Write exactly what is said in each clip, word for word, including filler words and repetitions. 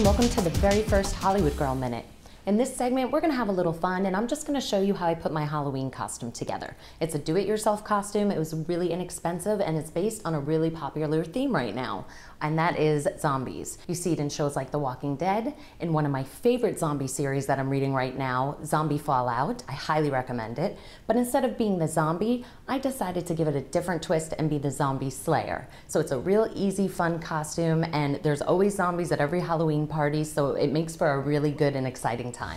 and welcome to the very first Hollywood Girl Minute. In this segment, we're gonna have a little fun, and I'm just gonna show you how I put my Halloween costume together. It's a do-it-yourself costume. It was really inexpensive, and it's based on a really popular theme right now, and that is zombies. You see it in shows like The Walking Dead, in one of my favorite zombie series that I'm reading right now, Zombie Fallout. I highly recommend it. But instead of being the zombie, I decided to give it a different twist and be the zombie slayer. So it's a real easy, fun costume, and there's always zombies at every Halloween party, so it makes for a really good and exciting time.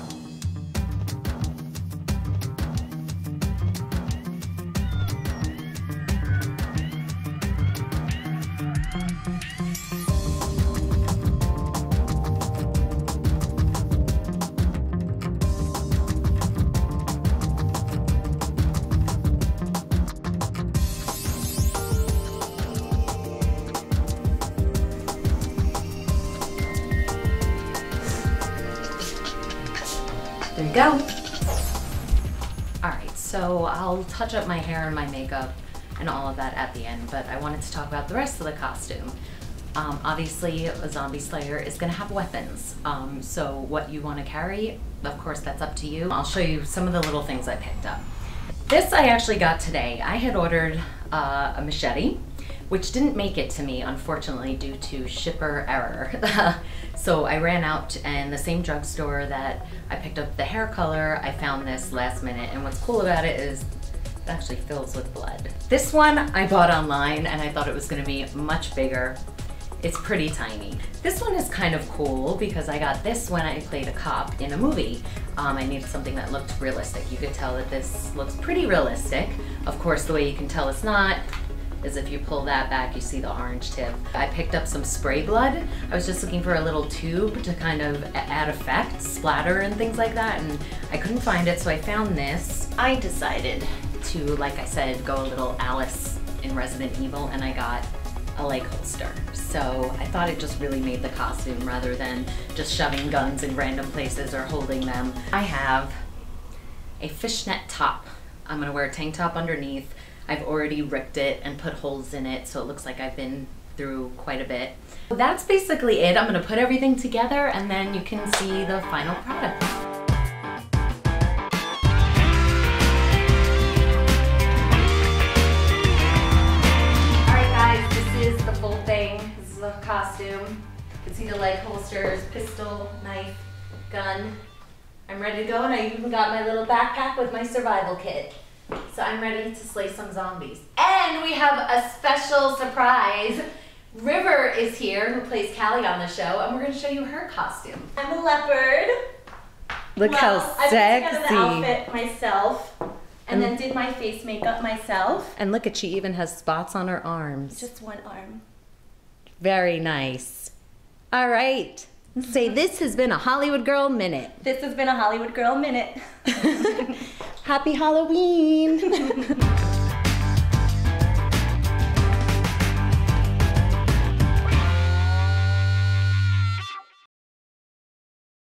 There you go. All right, so I'll touch up my hair and my makeup and all of that at the end, but I wanted to talk about the rest of the costume. Um, obviously, a zombie slayer is gonna have weapons. Um, so what you wanna carry, of course, that's up to you. I'll show you some of the little things I picked up. This I actually got today. I had ordered uh, a machete, which didn't make it to me, unfortunately, due to shipper error. So I ran out, and the same drugstore that I picked up the hair color, I found this last minute, and what's cool about it is it actually fills with blood. This one I bought online, and I thought it was gonna be much bigger. It's pretty tiny. This one is kind of cool because I got this when I played a cop in a movie. Um, I needed something that looked realistic. You could tell that this looks pretty realistic. Of course, the way you can tell it's not is if you pull that back, you see the orange tip. I picked up some spray blood. I was just looking for a little tube to kind of add effect, splatter and things like that, and I couldn't find it, so I found this. I decided to, like I said, go a little Alice in Resident Evil, and I got a leg holster. So I thought it just really made the costume rather than just shoving guns in random places or holding them. I have a fishnet top. I'm gonna wear a tank top underneath. I've already ripped it and put holes in it, so it looks like I've been through quite a bit. That's basically it. I'm gonna put everything together and then you can see the final product. All right guys, this is the full thing. This is the costume. You can see the leg holsters, pistol, knife, gun. I'm ready to go, and I even got my little backpack with my survival kit. So I'm ready to slay some zombies. And we have a special surprise. River is here, who plays Callie on the show, and we're gonna show you her costume. I'm a leopard. Look well, how I sexy. put together the outfit myself, and, and then did my face makeup myself. And look at, she even has spots on her arms. Just one arm. Very nice. All right. Say, this has been a Hollywood Girl Minute. This has been a Hollywood Girl Minute. Happy Halloween!